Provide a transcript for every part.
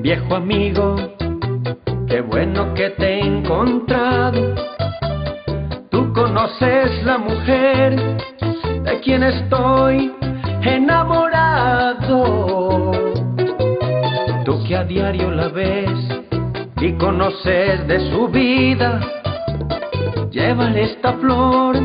Viejo amigo, qué bueno que te he encontrado. Tú conoces la mujer de quien estoy enamorado. Tú que a diario la ves y conoces de su vida, llévale esta flor,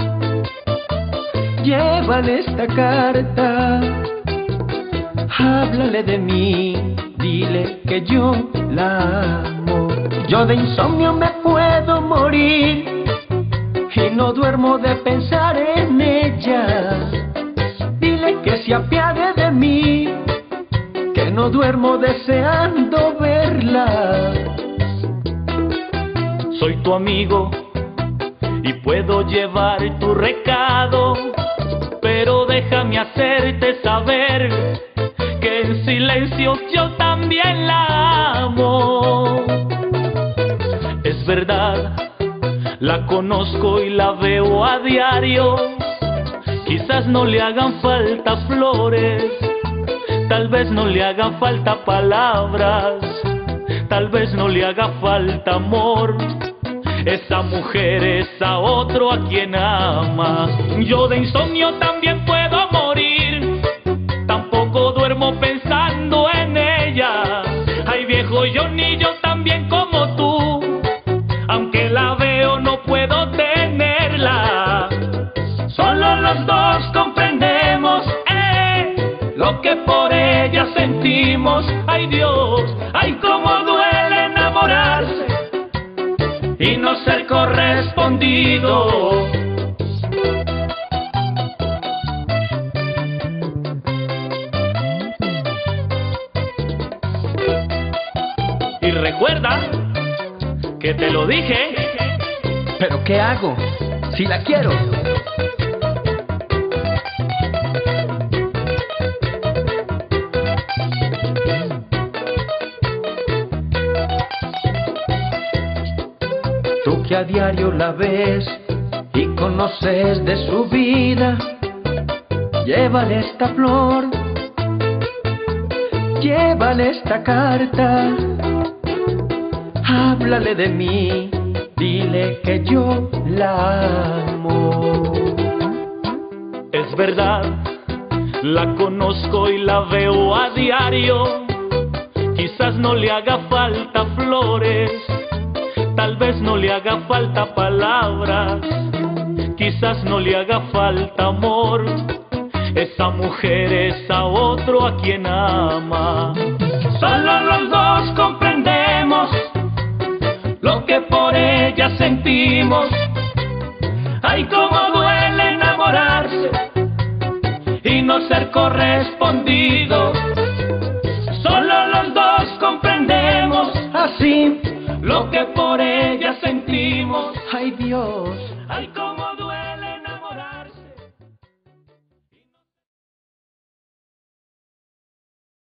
llévale esta carta, háblale de mí, dile que yo la amo. Yo de insomnio me puedo morir y no duermo de pensar en ella. Dile que se apiade de mí, que no duermo deseando verla. Soy tu amigo y puedo llevar tu recado, pero déjame hacerte saber que en silencio yo también la amo. Es verdad, la conozco y la veo a diario. Quizás no le hagan falta flores, tal vez no le haga falta palabras, tal vez no le haga falta amor. Esa mujer es a otro a quien ama. Yo de insomnio también puedo morir, tampoco duermo pensando en ella. Ay viejo, yo también como tú, aunque la veo no puedo tenerla. Solo los dos comprendemos lo que por ella sentimos. Ay Dios, ay cómo duele enamorarse y no ser correspondido. Y recuerda que te lo dije. ¿Pero qué hago si la quiero? Tú que a diario la ves y conoces de su vida, llévale esta flor, llévale esta carta, háblale de mí, dile que yo la amo. Es verdad, la conozco y la veo a diario. Quizás no le haga falta flores, tal vez no le haga falta palabras, quizás no le haga falta amor. Esa mujer es a otro a quien ama. Solo los dos comprendemos lo que por ella sentimos. Ay, cómo duele enamorarse y no ser correspondido. Solo los dos comprendemos así lo que por ella sentimos. Ay Dios, ay